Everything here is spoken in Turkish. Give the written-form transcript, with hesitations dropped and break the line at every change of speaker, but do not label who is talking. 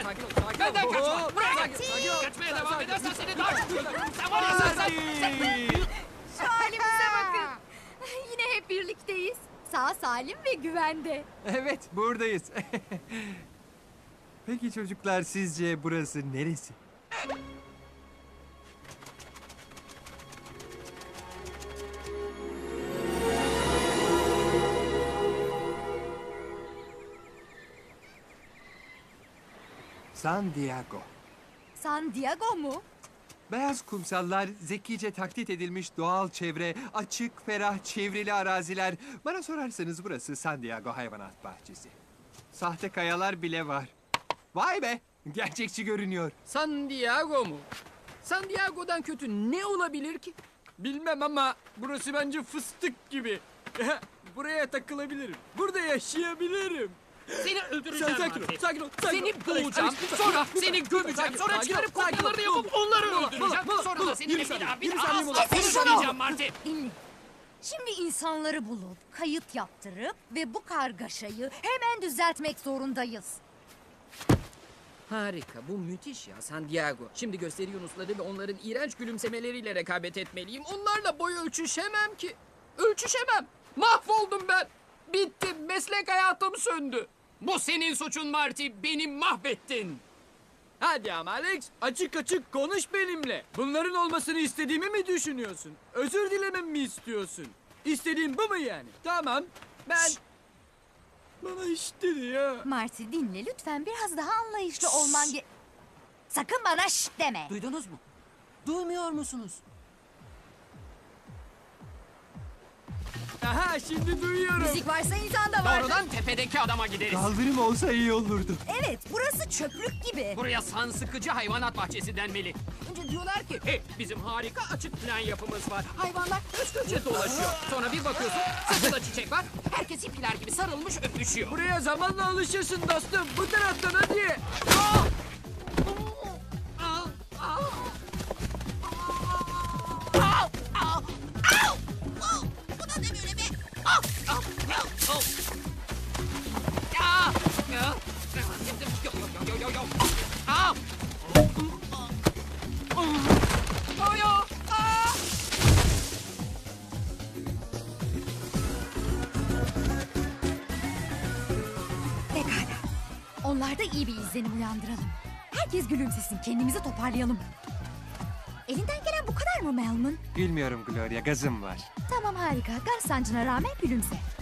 sakin ol. Benden kaçma. Buraya gel. Kaçmaya devam edersen seni daha çok öldürürüm. Sen var ya sen.
Şu halimize bakın. Yine hep birlikteyiz. Sağ salim ve güvende.
Evet, buradayız. Peki çocuklar, sizce burası neresi? San Diego.
San Diego mu?
Beyaz kumsallar, zekice taklit edilmiş doğal çevre, açık, ferah, çevrili araziler. Bana sorarsanız burası San Diego Hayvanat Bahçesi. Sahte kayalar bile var. Vay be, gerçekçi görünüyor.
San Diego mu? San Diego'dan kötü ne olabilir ki? Bilmem ama burası bence fıstık gibi. Buraya takılabilirim. Burada yaşayabilirim. Seni öldüreceğim sakin ol. Seni boğacağım, sonra seni gömeceğim, sonra çıkarıp kopyalarını yapıp onları öldüreceğim. Sonra da seni bir daha asla konuşmayacağım Marty.
Dinle. Şimdi insanları bulup, kayıt yaptırıp ve bu kargaşayı hemen düzeltmek zorundayız.
Harika, bu müthiş ya San Diego. Şimdi gösteri yunusları ve onların iğrenç gülümsemeleriyle rekabet etmeliyim. Onlarla boy ölçüşemem ki. Ölçüşemem. Mahvoldum ben. Bittim, meslek hayatım söndü. Bu senin suçun Marty, beni mahvettin. Hadi ama Alex, açık açık konuş benimle. Bunların olmasını istediğimi mi düşünüyorsun? Özür dilememi mi istiyorsun? İstediğin bu mu yani? Tamam, ben... Bana iş dedi ya.
Marty dinle lütfen, biraz daha anlayışlı olman Sakın bana şşt deme.
Duydunuz mu? Duymuyor musunuz?
Aha, şimdi duyuyorum.
Müzik varsa insan da var.
Doğrudan tepedeki adama gideriz.
Kaldırım olsa iyi olurdu.
Evet, burası çöplük gibi.
Buraya san sıkıcı hayvanat bahçesi denmeli. Önce diyorlar ki, hey bizim harika açık plan yapımız var. Hayvanlar üst üste dolaşıyor. Sonra bir bakıyorsun sırtında çiçek var. Herkes hippiler gibi sarılmış öpüşüyor. Buraya zamanla alışırsın dostum. Bu taraftan hadi.
Pekala. Onlarda iyi bir izlenim uyandıralım. Herkes gülümsesin, kendimizi toparlayalım. Elinden gelen bu kadar mı Melman?
Bilmiyorum Gloria, gazım var.
Tamam harika, gaz sancına rağmen gülümse.